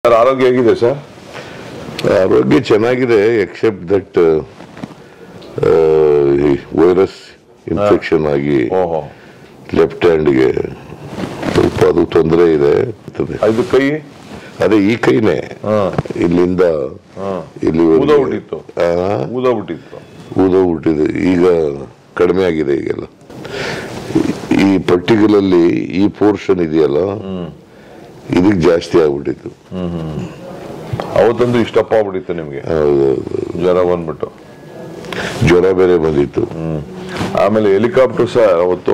ಆರೋಗ್ಯ ಹೇಗಿದೆ ಸರ್? ಆರೋಗ್ಯ ಚೆನ್ನಾಗಿದೆ, ಎಕ್ಸೆಪ್ಟ್ ದಟ್ ವೈರಸ್ ಇನ್ಫೆಕ್ಷನ್ ಆಗಿ ಲೆಫ್ಟ್ ಹ್ಯಾಂಡ್ಗೆ ಸ್ವಲ್ಪ ಅದು ತೊಂದರೆ ಇದೆ. ಅದು ಕೈ ಅದೇ ಈ ಕೈನೇ ಇಲ್ಲಿಂದ ಇಲ್ಲಿ ಊದೋಗ್ಬಿಟ್ಟಿದೆ. ಈಗ ಕಡಿಮೆ ಆಗಿದೆ. ಈಗೆಲ್ಲ ಈ ಪರ್ಟಿಕ್ಯುಲರ್ಲಿ ಈ ಪೋರ್ಷನ್ ಇದೆಯಲ್ಲ, ಇದಕ್ಕೆ ಜಾಸ್ತಿ ಆಗ್ಬಿಟ್ಟಿತ್ತು. ಅವತ್ತೊಂದು ಇಷ್ಟಪ್ಪ ಆಗ್ಬಿಟ್ಟಿತ್ತು ನಿಮ್ಗೆ? ಜ್ವರ ಬಂದ್ಬಿಟ್ಟು, ಜ್ವರ ಬೇರೆ ಬಂದಿತ್ತು. ಆಮೇಲೆ ಹೆಲಿಕಾಪ್ಟರ್ ಸರ್ ಅವತ್ತು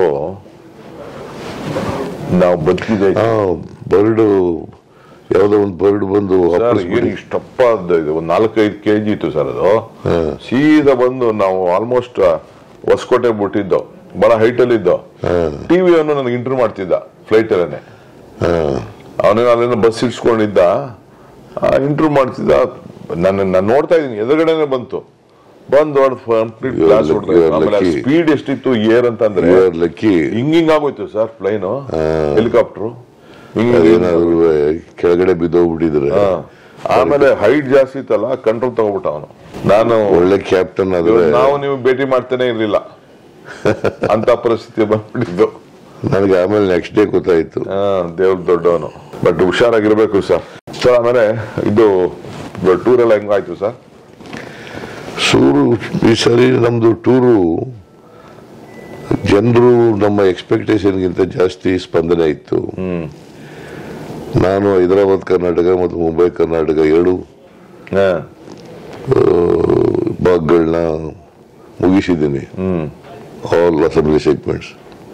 ನಾವು ಬದುಕಿದೆ, ಬರ್ಡ್ ಯಾವ್ದೋ ಒಂದು ಬರ್ಡ್ ಬಂದು ಏನು ಇಷ್ಟಪ್ಪ ಇದು ಒಂದು 4-5 kg ಇತ್ತು ಸರ್. ಅದು ಸೀದಾ ಬಂದು ನಾವು ಆಲ್ಮೋಸ್ಟ್ ಹೊಸಕೋಟೆ ಬಿಟ್ಟಿದ್ದೋ, ಬಹಳ ಹೈಟ್ ಅಲ್ಲಿ ಇದ್ದೋ. ಟಿವಿಯನ್ನು ನನಗೆ ಇಂಟರ್ವ್ಯೂ ಮಾಡ್ತಿದ್ದ ಫ್ಲೈಟ್ ಅಲ್ಲೇನೆ. ಅವನೇನು ಅಲ್ಲೇನೋ ಬಸ್ ಇಡ್ಸ್ಕೊಂಡಿದ್ದ, ಇಂಟರ್ವ್ಯೂ ಮಾಡ್ತಿದ್ದ. ನಾನು ನೋಡ್ತಾ ಇದೀನಿ, ಎದುರುಗಡೆನೆ ಬಂತು. ಕಂಪ್ಲೀಟ್ ಗ್ಲಾಸ್ ಹೊಡೆದ. ಸ್ಪೀಡ್ ಎಷ್ಟಿತ್ತು ಏರ್ ಅಂತಂದ್ರೆ ಹಿಂಗಿಂಗ್ ಆಗೋಯ್ತು ಸರ್ ಪ್ಲೈನ್, ಹೆಲಿಕಾಪ್ಟರ್ ಕೆಳಗಡೆ ಬಿದ್ದೋಗ್ಬಿಟ್ಟಿದ್ರೆ. ಆಮೇಲೆ ಹೈಟ್ ಜಾಸ್ತಿ ಇತ್ತಲ್ಲ, ಕಂಟ್ರೋಲ್ ತಗೋಬಿಟ್ಟ ಅವನು. ನಾನು ಒಳ್ಳೆ ಕ್ಯಾಪ್ಟನ್ ನಾವು ನೀವು ಭೇಟಿ ಮಾಡ್ತಾನೆ ಇರ್ಲಿಲ್ಲ ಅಂತ ಪರಿಸ್ಥಿತಿ ಬಂದ್ಬಿಟ್ಟಿದ್ದು ನನಗೆ. ಆಮೇಲೆ ನೆಕ್ಸ್ಟ್ ಡೇ ಗೊತ್ತಾಯ್ತು. ದೇವ್ರ ದೊಡ್ಡವನು. But ಹುಷಾರಾಗಿರ್ಬೇಕು sir. ಸರ್ ಆಮೇಲೆ ಇದು ಟೂರ್ ಎಲ್ಲ ಹೆಂಗಾಯ್ತು ಸರ್? ಈ ಸರಿ ನಮ್ದು ಟೂರು ಜನರು ನಮ್ಮ ಎಕ್ಸ್ಪೆಕ್ಟೇಷನ್ಗಿಂತ ಜಾಸ್ತಿ ಸ್ಪಂದನೆ ಇತ್ತು. ನಾನು ಹೈದರಾಬಾದ್ ಕರ್ನಾಟಕ ಮತ್ತು ಮುಂಬೈ ಕರ್ನಾಟಕ 2 ಭಾಗಗಳನ್ನ ಮುಗಿಸಿದ್ದೀನಿ, ಆಲ್ ಅಸೆಂಬ್ಲಿ ಸೆಗ್ಮೆಂಟ್ಸ್.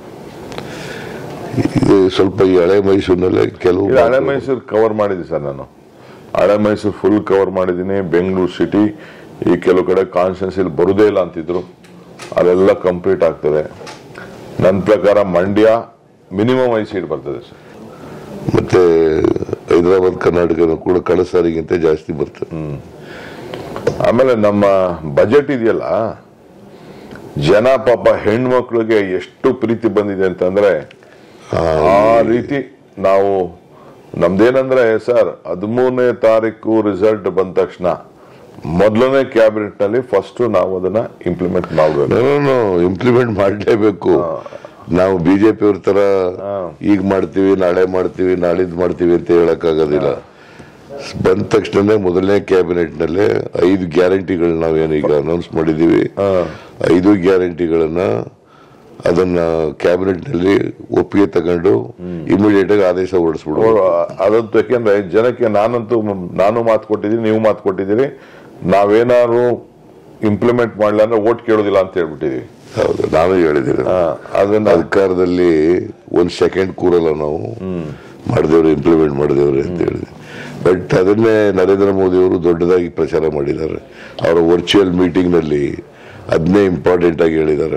ಇದು ಸ್ವಲ್ಪ ಈ ಹಳೆ ಮೈಸೂರಿನಲ್ಲೇ ಕೆಲವು ಹಳೆ ಮೈಸೂರು ಕವರ್ ಮಾಡಿದ್ದೀನಿ ಸರ್. ನಾನು ಹಳೆ ಮೈಸೂರು ಫುಲ್ ಕವರ್ ಮಾಡಿದ್ದೀನಿ. ಬೆಂಗಳೂರು ಸಿಟಿ ಈ ಕೆಲವು ಕಡೆ ಕಾನ್ಸ್ಟಿಟ್ಯೂನ್ಸಿಲಿ ಬರುದೇ ಇಲ್ಲ ಅಂತಿದ್ರು, ಅದೆಲ್ಲ ಕಂಪ್ಲೀಟ್ ಆಗ್ತದೆ. ನನ್ನ ಪ್ರಕಾರ ಮಂಡ್ಯ ಮಿನಿಮಮ್ 5 ಸೀಟ್ ಬರ್ತದೆ ಸರ್. ಮತ್ತೆ ಹೈದರಾಬಾದ್ ಕರ್ನಾಟಕ ಕೂಡ ಕಳೆದ ಸಾರಿಗಿಂತ ಜಾಸ್ತಿ ಬರ್ತದೆ. ಆಮೇಲೆ ನಮ್ಮ ಬಜೆಟ್ ಇದೆಯಲ್ಲ, ಜನ ಪಾಪ ಹೆಣ್ಮಕ್ಳಿಗೆ ಎಷ್ಟು ಪ್ರೀತಿ ಬಂದಿದೆ ಅಂತಂದ್ರೆ ಆ ರೀತಿ ನಾವು ನಮ್ದೇನಂದ್ರೆ ಸರ್ 13ನೇ ತಾರೀಕು ರಿಸಲ್ಟ್ ಬಂದ ತಕ್ಷಣ ಮೊದಲನೇ ಕ್ಯಾಬಿನೆಟ್ ನಲ್ಲಿ ಫಸ್ಟ್ ನಾವು ಅದನ್ನ ಇಂಪ್ಲಿಮೆಂಟ್ ಮಾಡಬೇಕು. ಇಂಪ್ಲಿಮೆಂಟ್ ಮಾಡಲೇಬೇಕು. ನಾವು ಬಿಜೆಪಿ ಅವ್ರ ತರ ಈಗ ಮಾಡ್ತೀವಿ, ನಾಳೆ ಮಾಡ್ತೀವಿ, ನಾಳಿದ್ ಮಾಡ್ತೀವಿ ಅಂತ ಹೇಳಕ್ ಆಗೋದಿಲ್ಲ. ಬಂದ ತಕ್ಷಣ ಮೊದಲನೇ ಕ್ಯಾಬಿನೆಟ್ ನಲ್ಲಿ 5 ಗ್ಯಾರಂಟಿಗಳನ್ನ ನಾವೇನೀಗ ಅನೌನ್ಸ್ ಮಾಡಿದೀವಿ. 5 ಗ್ಯಾರಂಟಿಗಳನ್ನ ಅದನ್ನ ಕ್ಯಾಬಿನೆಟ್ ನಲ್ಲಿ ಒಪ್ಪಿಗೆ ತಗೊಂಡು ಇಮಿಡಿಯೇಟ್ ಆಗಿ ಆದೇಶ ಹೊರಡಿಸ್ಬಿಡು. ಅದಂತೂ ಯಾಕೆಂದ್ರೆ ಜನಕ್ಕೆ ನಾನು ಮಾತು ಕೊಟ್ಟಿದ್ದೀನಿ, ನೀವು ಮಾತು ಕೊಟ್ಟಿದ್ದೀರಿ, ನಾವೇನಾದ್ರು ಇಂಪ್ಲಿಮೆಂಟ್ ಮಾಡಲಿಲ್ಲ ಅಂದ್ರೆ ಓಟ್ ಕೇಳೋದಿಲ್ಲ ಅಂತ ಹೇಳ್ಬಿಟ್ಟಿದೀವಿ. ಹೌದು, ನಾನು ಹೇಳಿದ್ದೀನಿ. ಅದನ್ನ ಅಧಿಕಾರದಲ್ಲಿ 1 ಸೆಕೆಂಡ್ ಕೂರಲ್ಲ, ನಾವು ಮಾಡಿದೇವ್ರಿ, ಇಂಪ್ಲಿಮೆಂಟ್ ಮಾಡಿದೇವ್ರಿ ಅಂತ ಹೇಳಿದ್ವಿ. ಬಟ್ ಅದನ್ನೇ ನರೇಂದ್ರ ಮೋದಿ ಅವರು ದೊಡ್ಡದಾಗಿ ಪ್ರಚಾರ ಮಾಡಿದ್ದಾರೆ. ಅವರ ವರ್ಚುವಲ್ ಮೀಟಿಂಗ್ ನಲ್ಲಿ ಅದನ್ನೇ ಇಂಪಾರ್ಟೆಂಟ್ ಆಗಿ ಹೇಳಿದ್ದಾರೆ.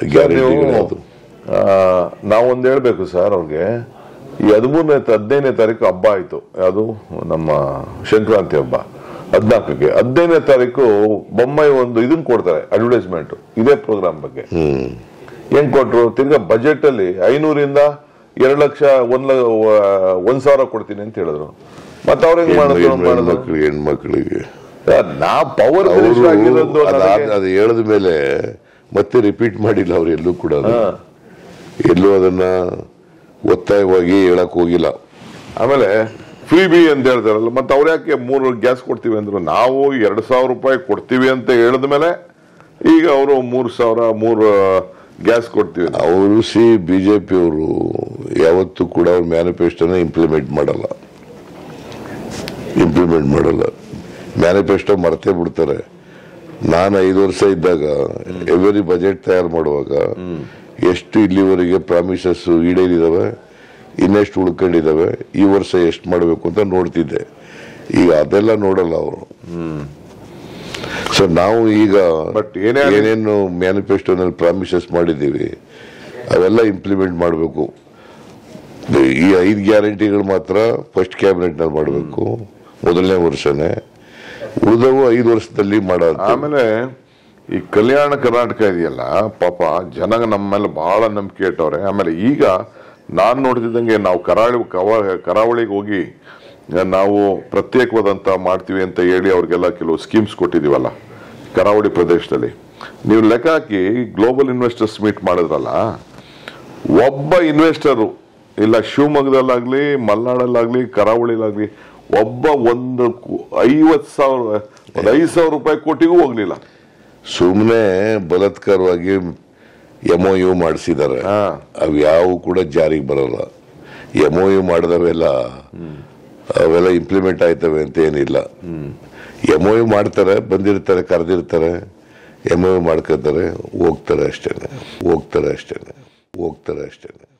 ನಾವೊಂದು ಹೇಳ್ಬೇಕು ಸರ್ ಅವ್ರಿಗೆ. ಈ 15ನೇ ತಾರೀಕು ಹಬ್ಬ ಆಯ್ತು, ಅದು ನಮ್ಮ ಸಂಕ್ರಾಂತಿ ಹಬ್ಬ. 14ಕ್ಕೆ 15ನೇ ತಾರೀಕು ಬೊಮ್ಮಾಯಿ ಒಂದು ಇದನ್ನ ಕೊಡ್ತಾರೆ, ಅಡ್ವರ್ಟೈಸ್ಮೆಂಟ್ ಇದೇ ಪ್ರೋಗ್ರಾಮ್ ಬಗ್ಗೆ. ಹೆಂಗ್ ಕೊಟ್ರು? ತಿರ್ಗಾ ಬಜೆಟ್ ಅಲ್ಲಿ 500ರಿಂದ 2 ಲಕ್ಷ 1,000 ಕೊಡ್ತೀನಿ ಅಂತ ಹೇಳಿದ್ರು. ಮತ್ತೆ ಅವ್ರ ಹೆಂಗ್ ಮಾಡಿದ್ರು? ಹೆಣ್ಮಕ್ಳಿಗೆ ನಾ ಪವರ್ ಅದು ಹೇಳಿದ ಮೇಲೆ ಮತ್ತೆ ರಿಪೀಟ್ ಮಾಡಿಲ್ಲ ಅವ್ರು ಎಲ್ಲೂ ಕೂಡ. ಎಲ್ಲೂ ಅದನ್ನ ಒತ್ತಾಯವಾಗಿ ಹೇಳಕ್ ಹೋಗಿಲ್ಲ. ಆಮೇಲೆ ಫ್ರೀಬಿ ಅಂತ ಹೇಳ್ತಾರಲ್ಲ, ಮತ್ತೆ ಅವ್ರ ಯಾಕೆ 3 ಗ್ಯಾಸ್ ಕೊಡ್ತೀವಿ ಅಂದ್ರು? ನಾವು 2,000 ರೂಪಾಯಿ ಕೊಡ್ತೀವಿ ಅಂತ ಹೇಳಿದ ಮೇಲೆ ಈಗ ಅವರು 3,000 ಗ್ಯಾಸ್ ಕೊಡ್ತೀವಿ. ಅವರು ಬಿಜೆಪಿ ಅವರು ಯಾವತ್ತೂ ಕೂಡ ಅವ್ರ ಮ್ಯಾನಿಫೆಸ್ಟೋನ ಇಂಪ್ಲಿಮೆಂಟ್ ಮಾಡಲ್ಲ. ಮ್ಯಾನಿಫೆಸ್ಟೋ ಮರ್ತೇ ಬಿಡ್ತಾರೆ. ನಾನು 5 ವರ್ಷ ಇದ್ದಾಗ ಎವ್ರಿ ಬಜೆಟ್ ತಯಾರು ಮಾಡುವಾಗ ಎಷ್ಟು ಇಲ್ಲಿವರೆಗೆ ಪ್ರಾಮಿಸಸ್ ಈಡೇರಿದಾವೆ, ಇನ್ನೆಷ್ಟು ಉಳ್ಕೊಂಡಿದಾವೆ, ಈ ವರ್ಷ ಎಷ್ಟು ಮಾಡಬೇಕು ಅಂತ ನೋಡ್ತಿದ್ದೆ. ಈಗ ಅದೆಲ್ಲ ನೋಡಲ್ಲ ಅವರು. ಸೊ ನಾವು ಈಗ ಏನೇನು ಮ್ಯಾನಿಫೆಸ್ಟೋನಲ್ಲಿ ಪ್ರಾಮಿಸಸ್ ಮಾಡಿದ್ದೀವಿ ಅವೆಲ್ಲ ಇಂಪ್ಲಿಮೆಂಟ್ ಮಾಡಬೇಕು. ಈ 5 ಗ್ಯಾರಂಟಿಗಳು ಮಾತ್ರ ಫಸ್ಟ್ ಕ್ಯಾಬಿನೆಟ್ ನಲ್ಲಿ ಮಾಡಬೇಕು, ಮೊದಲನೇ ವರ್ಷನೇ. ಉಳಿದವು 5 ವರ್ಷದಲ್ಲಿ ಮಾಡೋದು. ಆಮೇಲೆ ಈ ಕಲ್ಯಾಣ ಕರ್ನಾಟಕ ಇದೆಯಲ್ಲ, ಪಾಪ ಜನ ನಮ್ಮ ಮೇಲೆ ಬಹಳ ನಂಬಿಕೆ ಇಟ್ಟವ್ರೆ. ಆಮೇಲೆ ಈಗ ನಾನ್ ನೋಡ್ತಿದ್ದಂಗೆ ನಾವು ಕರಾವಳಿಗೆ ಹೋಗಿ ನಾವು ಪ್ರತ್ಯೇಕವಾದಂತ ಮಾಡ್ತೀವಿ ಅಂತ ಹೇಳಿ ಅವ್ರಿಗೆಲ್ಲ ಕೆಲವು ಸ್ಕೀಮ್ಸ್ ಕೊಟ್ಟಿದೀವಲ್ಲ ಕರಾವಳಿ ಪ್ರದೇಶದಲ್ಲಿ. ನೀವು ಲೆಕ್ಕ ಹಾಕಿ ಗ್ಲೋಬಲ್ ಇನ್ವೆಸ್ಟರ್ಸ್ ಮೀಟ್ ಮಾಡಿದ್ರಲ್ಲ, ಒಬ್ಬ ಇನ್ವೆಸ್ಟರು ಇಲ್ಲ ಶಿವಮೊಗ್ಗದಲ್ಲಾಗ್ಲಿ, ಮಲೆನಾಡಲ್ಲಾಗ್ಲಿ, ಕರಾವಳಿಲಾಗ್ಲಿ ಒಬ್ಬ ಒಂದು 5,000 ರೂಪಾಯಿ ಕೋಟಿಗೂ ಹೋಗ್ಲಿಲ್ಲ. ಸುಮ್ಮನೆ ಬಲಾತ್ಕಾರವಾಗಿ MOU ಮಾಡಿಸಿದ್ದಾರೆ, ಅವು ಯಾವ ಕೂಡ ಜಾರಿಗೆ ಬರೋಲ್ಲ. MOU ಮಾಡಿದವೆಲ್ಲ ಅವೆಲ್ಲ ಇಂಪ್ಲಿಮೆಂಟ್ ಆಯ್ತವೆ ಅಂತ ಏನಿಲ್ಲ. MOU ಮಾಡ್ತಾರೆ, ಬಂದಿರ್ತಾರೆ, ಕರೆದಿರ್ತಾರೆ, MOU ಮಾಡ್ಕೋತಾರೆ, ಹೋಗ್ತಾರೆ ಅಷ್ಟೇನೆ.